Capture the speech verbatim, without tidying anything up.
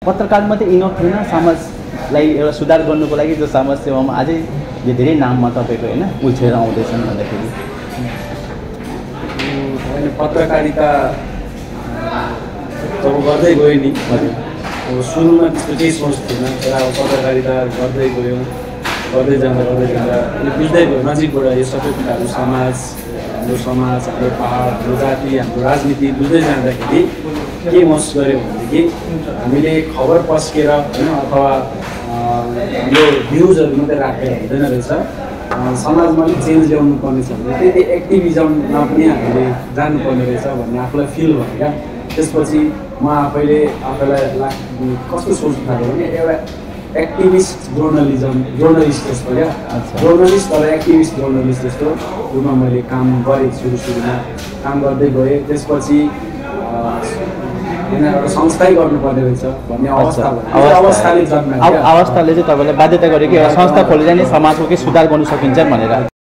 पत्रकार मात्रै इनफ होइन, समाजलाई एउटा सुधार गर्नुको लागि जो समाज सेवामा अझै धेरै नाममा तपाईँको होइन उल्झेर आउँदैछन् भन्दाखेरि पत्रकारिता जब गर्दै गयो नि, अब सुरुमा त्यस्तो केही सोच थिएन, तर अब पत्रकारिता गर्दै गयो गर्दै जाँदा गर्दै जाँदा अनि बुझ्दै गयो नजिकबाट यो सबै कुराहरू, समाज, हाम्रो समाज, हाम्रो पाहाड, हाम्रो जाति, हाम्रो राजनीति बुझ्दै जाँदाखेरि के महसुस गऱ्यो भनेदेखि हामीले खबर पस्केर होइन अथवा यो भ्युजहरू मात्रै राखेर हुँदैन रहेछ, समाजमा अलिक चेन्ज ल्याउनु पर्ने छ भने त्यति एक्टिभिजममा पनि हामीले जानुपर्ने रहेछ भन्ने आफूलाई फिल भयो क्या। त्यसपछि म आफैले आफैलाई ला कस्तो सोच्नु थाल्यो भने एउटा एक्टिभिस्ट जर्नलिजम जर्नलिस्ट जस्तो क्या, जर्नलिस्ट तर एक्टिभिस्ट जर्नलिस्ट जस्तो रूपमा मैले काम गरेँ। सुरु सुरुमा काम गर्दै गएँ, त्यसपछि एउटा संस्थै गर्नुपर्ने रहेछ भन्ने अवस्था भयो। अवस्थाले जन्मायो, अवस्थाले चाहिँ तपाईँलाई बाध्यता गर्यो कि एउटा संस्था खोलेर नै समाजको केही सुधार गर्नु सकिन्छ भनेर।